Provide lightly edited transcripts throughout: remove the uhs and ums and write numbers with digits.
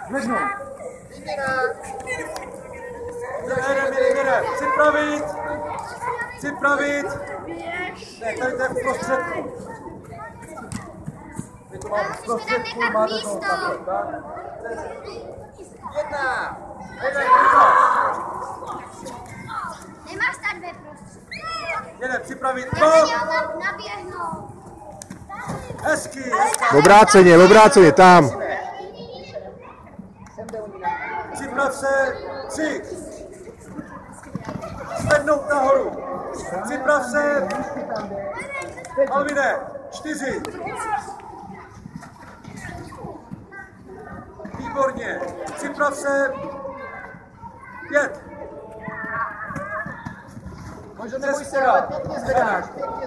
Zvednout. Jede. Připravit. Ne, tady to je v prostředku. My to máme v prostředku, máte to takhle, tak? Jedna. Nemáš stát ve prostředku. Jede, připravit. Naběhnout. Hezky. Obráceně, tam. Připrav se. 3. Zvednout nahoru. Připrav se. Alvine. 4. Výborně. Připrav se. 5. Možná neboj se, ale pěkně zvedáš.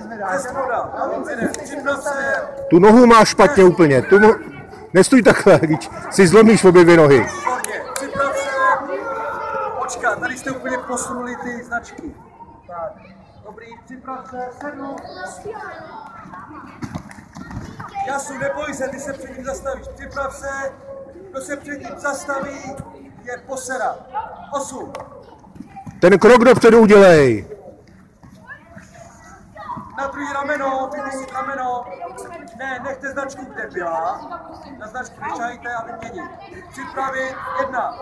Připrav se. Tu nohu máš špatně úplně. Nestůj takhle, když si zlomíš obě dvě nohy. Výborně. Připrav se. Počkat, tady jste úplně posunuli ty značky. Tak. Dobrý, připrav se. 7. Jasu, neboj se, ty se před ním zastavíš. Připrav se. Kdo se před ním zastaví, je posera. 8. Ten krok dopředu udělej. Na druhý rameno, vyměnit rameno. Ne, nechte značku, kde byla. Na značku nečajte a vyměnit. Připravit. 1.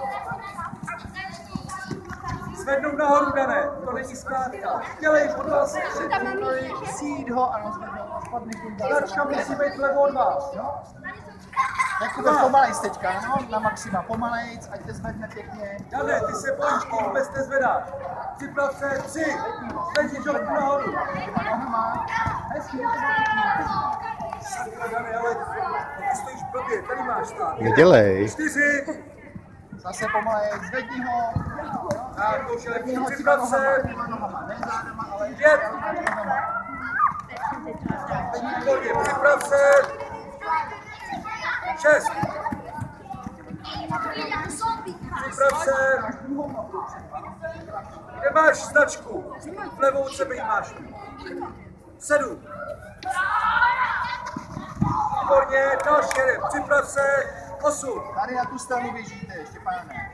Zvednout nahoru, Dané. To není zkrátka. Dělej, od vás. Sít ho, ano, zvednout a spadne k tomu. Značka musí být vlevo od vás. Jakube, pomalejc teďka, no, na maxima, pomalejc, ať te zvedne pěkně. Dané, ty se bojíš, ty vůbec nezvedáš. Připrav se. 3. Zvedni žovku nahoru. Nohama, hezky, Dané, ale ty stojíš blbě, tady máš stát. Nedělej. 4. zase pomalejc, zvedni ho. Tak, to už je lepší. Zvedni ho Připrav se. nohama, ne zádama, ale 5. Výborně, připrav se. 6. Připrav se. Kde máš značku? Vlevo od sebe ji máš. 7. Výborně, další jeden. Připrav se. 8. tady na tu stranu běžíte, Štěpáne.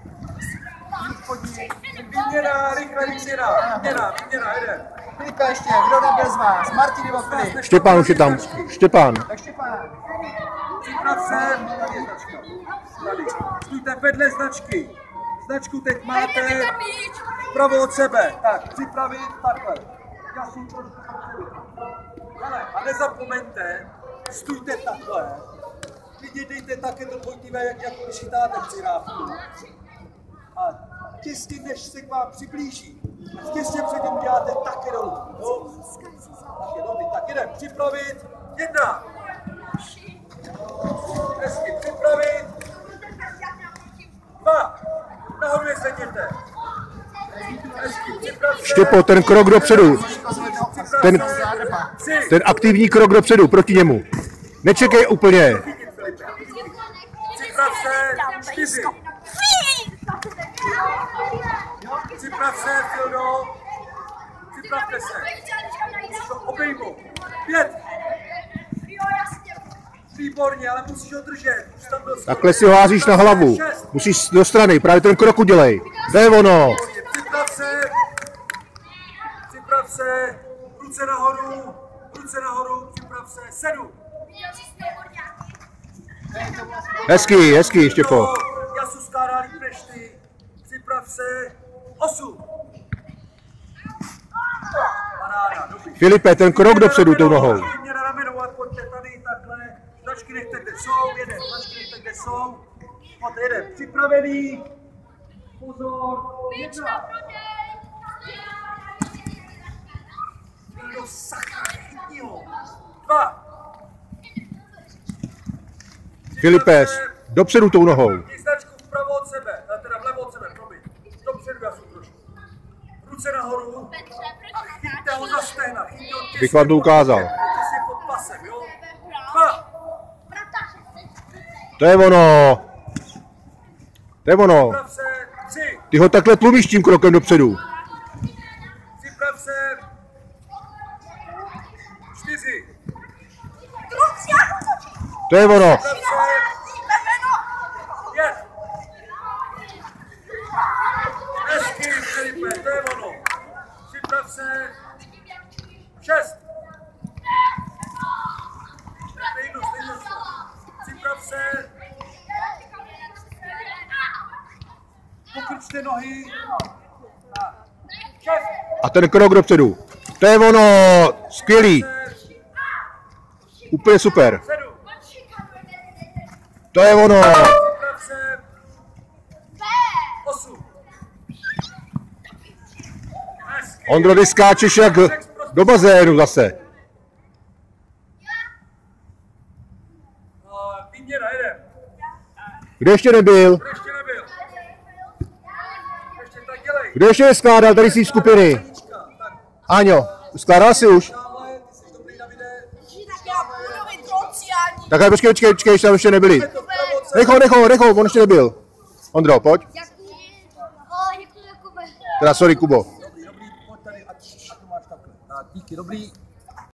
Výměna, rychle výměna. Výměna, jeden. Filipe ještě, kdo nebyl z vás? Martin nebo Filip? Štěpán už je tam. Štěpán. Tak Štěpán. Připrav se. Tady je značka. Tady. Stůjte vedle značky. Značku teď máte vpravo od sebe. Tak, připravit takhle. Jasu trošku dopředu. Hele, a nezapomeňte, stůjte takhle. Klidně dejte také to dvojtivé, jako když chytáte přirávku. A těsně, než se k vám přiblíží, těsně před ním děláte taky dolů. Jo? Tak je dobrý, tak jdem připravit. 1. Hezky připravit. 2. Nahoru je sedněte. Hezky připrav se. Štěpo, ten krok dopředu. Ten aktivní krok dopředu, proti němu. Nečekej úplně. Připrav se. 4. Připrav se, Fildo. Připravte se. To obejmu. 5. Výborně, ale musíš ho držet. Takhle si ho házíš na hlavu. Musíš do strany, právě ten krok udělej. To je ono. Připrav se. Připrav se. Ruce nahoru. Připrav se. 7. Hezký, Štěpo. Jasu skládá líp než ty. Připrav se. 8. Paráda, dobrý. Filipe, ten krok dopředu tou nohou. Výměna na rameno a pojďte tady takhle. Značky nechte, kde jsou. Jeden. Značky nechte, kde jsou. Pojďte, jeden. Připravený. Pozor. 1. Do sakra, chytni ho. 2. Filipe, dopředu tou nohou. Značku vpravo od sebe, teda vlevo od sebe, promiň. Dopředu Jasu trošku. Ruce nahoru a chyťte ho za stehna. Bych vám to ukázal. Těsně pod pasem, jo? 2. To je ono. Připrav se. 3. Ty ho takhle tlumíš tím krokem dopředu. Připrav se. 4. To je ono. 5. se. Pokrčte nohy. Tak. A ten krok dopředu. To je ono, skvělý. Úplně super. 7. To je ono. Připrav se. 8. Hezky. Ondro, ty skáčeš jak do bazénu zase. Výměna, jedem. Kdo ještě nebyl? Kdo ještě nebyl? Ještě tak dělej. Kdo ještě neskládal tady z skupiny? Tak, Áňo, skládal jsi už? tamhle, ty jsi dobrý, Davide. Tak já budu vytrociální. Tak počkej, ještě tam ještě nebyli. Je to vpravo od sebe. Nechou, on ještě nebyl. Ondro, pojď. Děkuji, Jakube. Teda sorry, Kubo. Dobrý, pojď tady, ať to máš takhle. Tak, díky, dobrý.